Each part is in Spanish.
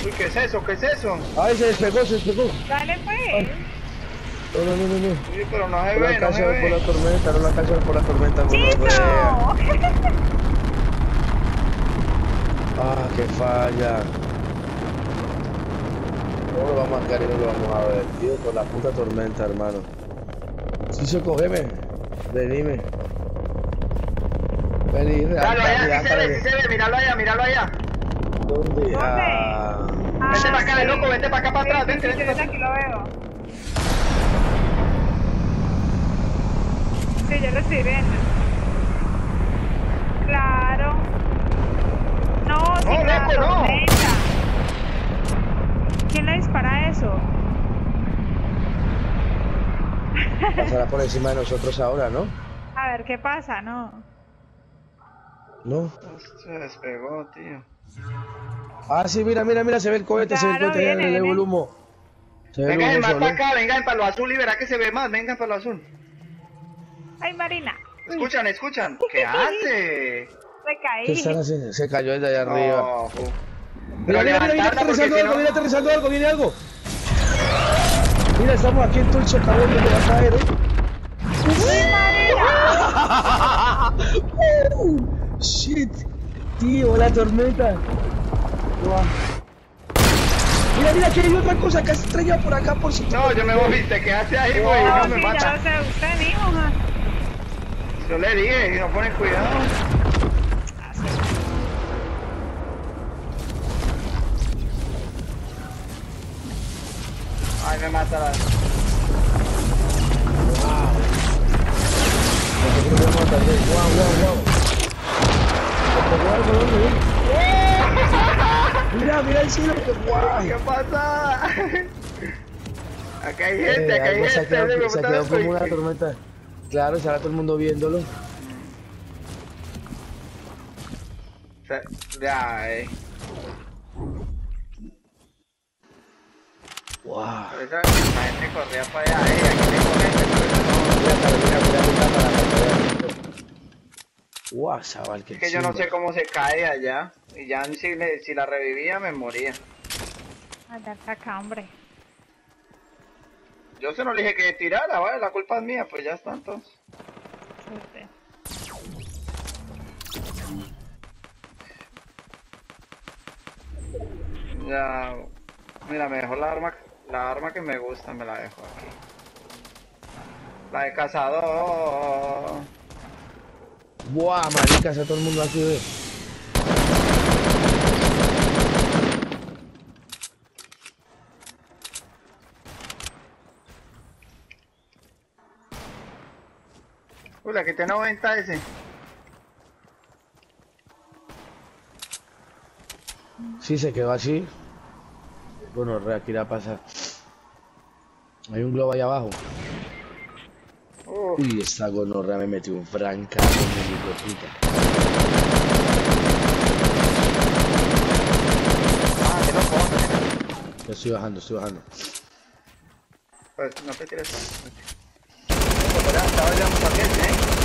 Uy, ¿qué es eso? ¿Qué es eso? Ay, se despegó, se despegó. Dale pues. Ay. No. Uy, pero no se Por ve, la no se casa, por la ve. tormenta, no la casa por la tormenta, gonorrea. ¡Chizo! Ah, qué falla. ¿Cómo lo vamos a quedar y no lo vamos a ver, tío? Por la puta tormenta, hermano. Chicho, cógeme. Venime. Vení, Míralo allá, sí se ve, míralo allá. ¿Dónde? ¿Dónde? Ah. Vente para acá, sí. loco, vente para acá para atrás, vente, Sí, vente para aquí acá. lo veo. Sí, yo lo estoy viendo. Claro. No, sí, No, la loco, no. tormenta. ¿Quién le dispara eso? Pasará por encima de nosotros ahora, ¿no? A ver, ¿qué pasa? No. No. Se despegó, tío. Ah, sí, mira, se ve el cohete, Claro, ya viene, le viene. el humo. Se ve el Vengan humo más solo. para acá, vengan para lo azul y verá que se ve más, vengan para lo azul. Ay, Marina. Escuchan. ¿Qué hace? Me caí. ¿Qué están haciendo? Se cayó desde allá arriba. No, Mira, viene aterrizando algo, viene aterrizando algo, viene algo. Mira, estamos aquí en todo el socavón donde va a caer, Shit. Tío, la tormenta. Wow. Mira, que hay otra cosa que se estrella por acá por si. No, yo me voy, te quedaste ahí, güey, No, no me sí, mata. ya lo sé, usted mismo, ja. Yo le dije, y no ponen cuidado. Ay, me mata la... Mira el cielo, que guay. ¿Qué pasa? Acá hay gente, Se me quedó como una tormenta. Claro, estará todo el mundo viéndolo. Ya, Wow. Esa, la gente corría para allá, aquí tengo gente, pero no... Wow, chaval, Es que yo no sé cómo se cae allá, y ya si la revivía me moría. Allá acá, hombre. Yo se no le dije que tirara, vale, la culpa es mía, pues ya está entonces. Suerte. Ya, mira, me dejó la arma que me gusta, me la dejo aquí. La de cazador. Buah, marica, está todo el mundo aquí, ve. Uy, la que tiene 90 ese. Sí, se quedó así. Bueno, aquí irá a pasar. Hay un globo ahí abajo. Uy, esta gonorrea me metió un francazo, mi hijo de puta. Que no puedo. Yo estoy bajando. Pues no te tires tanto. Estaba ya un paquete,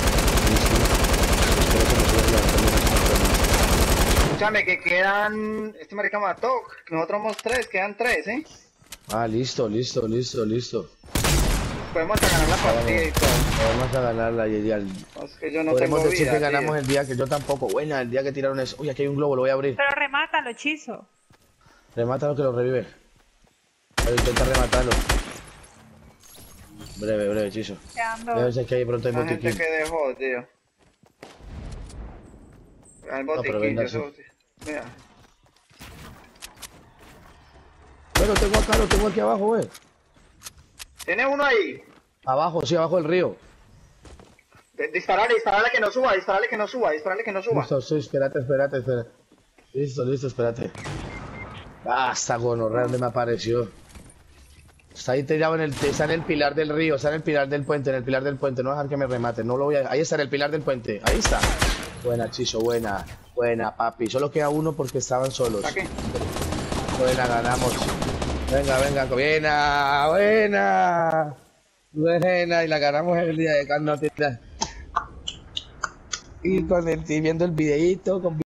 Espero que me suba Escúchame, que quedan... Este marica mató. Nosotros somos 3, quedan 3, Ah, listo. Podemos ganar la partida y todo. Vamos a ganarla y ya. No, es que yo no Podremos tengo decir vida, que ganamos tío. el día que yo tampoco. Buena, el día que tiraron eso. Uy, aquí hay un globo, lo voy a abrir. Pero remátalo, hechizo. Remátalo que lo revive. Voy a intentar rematarlo. Breve, hechizo. Quedando. Debe ser que ahí pronto hay La gente botiquín. que dejó, tío. El pero botiquín, venga, yo mira. Bueno, lo tengo aquí abajo, ve. ¿Tiene uno ahí? Abajo, sí, abajo del río. Disparale que no suba. Listo, sí, espérate. Listo, espérate. Ah, esta gonorrea, ¿dónde me apareció? Está ahí tirado está en el pilar del río, está en el pilar del puente, no voy a dejar que me remate, no lo voy a... Ahí está, en el pilar del puente, ahí está. Buena, Chicho, buena, papi. Solo queda uno porque estaban solos. ¿Aquí? Buena, ganamos. Venga, buena, y la ganamos el día de carnotita. Y con el, viendo el videíto, con